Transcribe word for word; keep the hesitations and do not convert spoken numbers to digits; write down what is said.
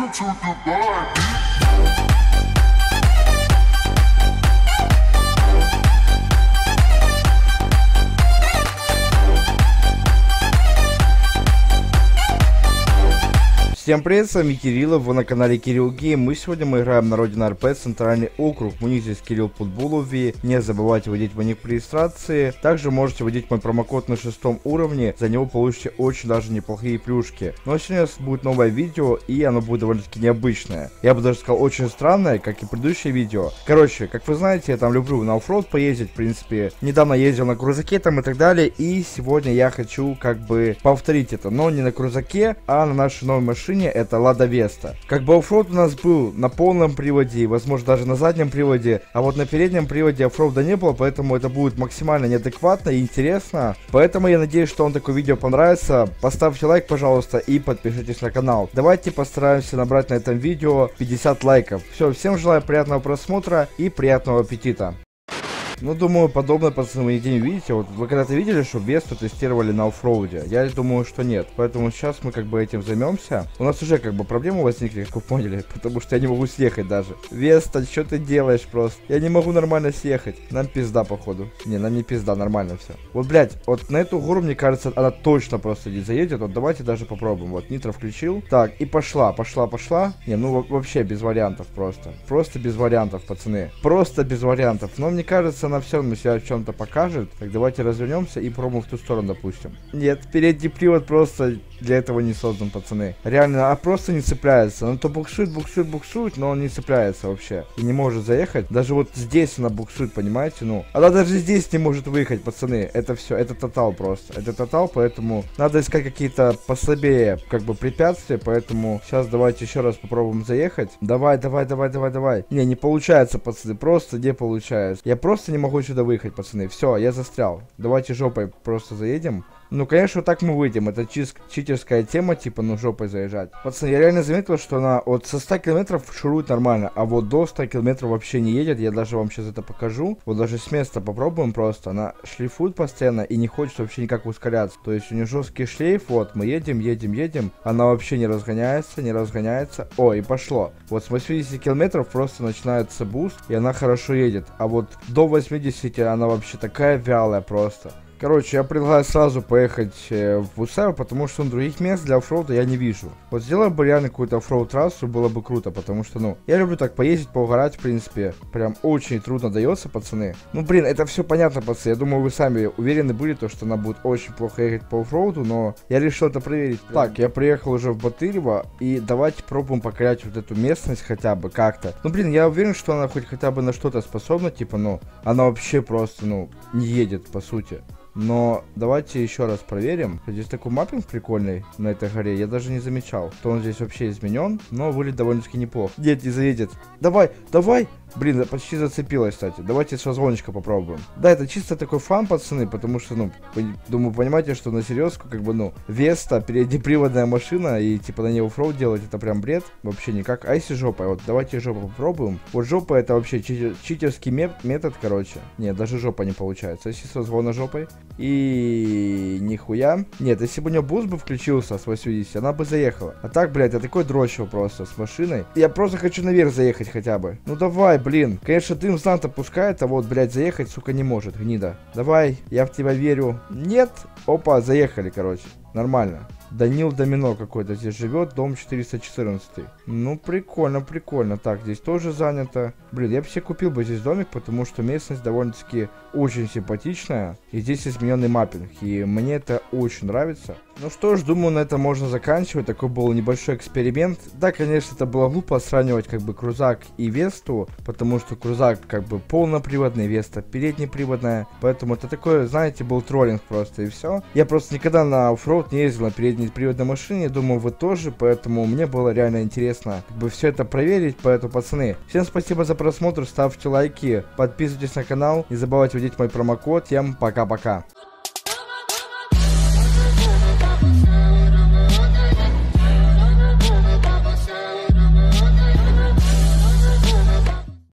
Welcome to Dubai. Всем привет, с вами Кириллов, вы на канале Кирилл Гейм. Мы сегодня мы играем на Родина эр пи, центральный округ. У них здесь Кирилл Футболови. Не забывайте вводить мой ник при регистрации. Также можете вводить мой промокод на шестом уровне. За него получите очень даже неплохие плюшки. Но сегодня у нас будет новое видео, и оно будет довольно-таки необычное. Я бы даже сказал, очень странное, как и предыдущее видео. Короче, как вы знаете, я там люблю на оффроуд поездить. В принципе, недавно ездил на крузаке там и так далее. И сегодня я хочу как бы повторить это. Но не на крузаке, а на нашей новой машине. Это Лада Веста. Как бы оффроуд у нас был на полном приводе, возможно даже на заднем приводе, а вот на переднем приводе оффроуда не было, поэтому это будет максимально неадекватно и интересно. Поэтому я надеюсь, что вам такое видео понравится. Поставьте лайк, пожалуйста, и подпишитесь на канал. Давайте постараемся набрать на этом видео пятьдесят лайков. Все, всем желаю приятного просмотра и приятного аппетита. Ну, думаю, подобное, пацаны, вы нигде не видите. Вот вы когда-то видели, что Весту тестировали на оффроуде? Я думаю, что нет. Поэтому сейчас мы как бы этим займемся. У нас уже как бы проблемы возникли, как вы поняли. Потому что я не могу съехать даже. Веста, что ты делаешь просто? Я не могу нормально съехать. Нам пизда, походу. Не, нам не пизда, нормально все. Вот, блядь, вот на эту гору, мне кажется, она точно просто не заедет. Вот давайте даже попробуем. Вот, нитро включил. Так, и пошла, пошла, пошла. Не, ну вообще без вариантов просто. Просто без вариантов, пацаны. Просто без вариантов. Но мне кажется, на все равно себя в чем-то покажет. Так, давайте развернемся и пробуем в ту сторону, допустим. Нет, передний привод просто для этого не создан, пацаны. Реально, а просто не цепляется. Он то буксует, буксует, буксует, но он не цепляется вообще. И не может заехать. Даже вот здесь она буксует, понимаете? Ну, она даже здесь не может выехать, пацаны. Это все, это тотал просто. Это тотал, поэтому надо искать какие-то послабее, как бы, препятствия. Поэтому сейчас давайте еще раз попробуем заехать. Давай, давай, давай, давай, давай. Не, не получается, пацаны. Просто не получается. Я просто не могу сюда выехать, пацаны. Все, я застрял. Давайте жопой просто заедем. Ну, конечно, вот так мы выйдем. Это чис читерская тема, типа, ну, жопой заезжать. Пацаны, я реально заметил, что она вот со ста километров шурует нормально, а вот до ста километров вообще не едет. Я даже вам сейчас это покажу. Вот даже с места попробуем просто. Она шлифует постоянно и не хочет вообще никак ускоряться. То есть у нее жесткий шлейф. Вот, мы едем, едем, едем. Она вообще не разгоняется, не разгоняется. О, и пошло. Вот с восьмидесяти километров просто начинается буст, и она хорошо едет. А вот до восьмидесяти она вообще такая вялая просто. Короче, я предлагаю сразу поехать э, в Усаево, потому что ну, других мест для оффроуда я не вижу. Вот сделал бы реально какую-то оффроуд трассу, было бы круто, потому что, ну, я люблю так поездить, поугарать, в принципе. Прям очень трудно дается, пацаны. Ну, блин, это все понятно, пацаны. Я думаю, вы сами уверены были, то, что она будет очень плохо ехать по оффроуду, но я решил это проверить. Так, я приехал уже в Батырево, и давайте пробуем покорять вот эту местность хотя бы как-то. Ну, блин, я уверен, что она хоть хотя бы на что-то способна, типа, ну, она вообще просто, ну, не едет, по сути. Но давайте еще раз проверим. Здесь такой маппинг прикольный на этой горе. Я даже не замечал, что он здесь вообще изменен. Но выглядит довольно-таки неплохо. Нет, не заедет. Давай, давай. Блин, почти зацепилась, кстати. Давайте с разгончика попробуем. Да, это чисто такой фан, пацаны, потому что, ну, думаю, понимаете, что на серьезку, как бы, ну, Веста, переднеприводная машина, и, типа, на ней оффроуд делать, это прям бред. Вообще никак. А если жопой? Вот, давайте жопу попробуем. Вот жопа, это вообще читер, читерский метод, короче. Нет, даже жопа не получается. Если с разгона жопой. И... нихуя. Нет, если бы у нее буст бы включился с восьмидесяти, она бы заехала. А так, блядь, я такой дрочил просто с машиной. Я просто хочу наверх заехать хотя бы. Ну, давай, блин. Конечно, дым с Данта пускает, а вот, блядь, заехать, сука, не может, гнида. Давай, я в тебя верю. Нет. Опа, заехали, короче. Нормально. Данил Домино какой-то здесь живет, дом четыреста четырнадцать. Ну, прикольно, прикольно. Так, здесь тоже занято. Блин, я бы себе купил бы здесь домик, потому что местность довольно-таки очень симпатичная. И здесь измененный маппинг, и мне это очень нравится. Ну что ж, думаю, на этом можно заканчивать. Такой был небольшой эксперимент. Да, конечно, это было глупо сравнивать как бы крузак и Весту, потому что крузак как бы полноприводный, Веста переднеприводная. Поэтому это такой, знаете, был троллинг просто, и все. Я просто никогда на оффроуд не ездил на передней приводной машине, думаю, вы тоже, поэтому мне было реально интересно как бы все это проверить. Поэтому, пацаны, всем спасибо за просмотр, ставьте лайки, подписывайтесь на канал, не забывайте вводить мой промокод. Всем пока-пока.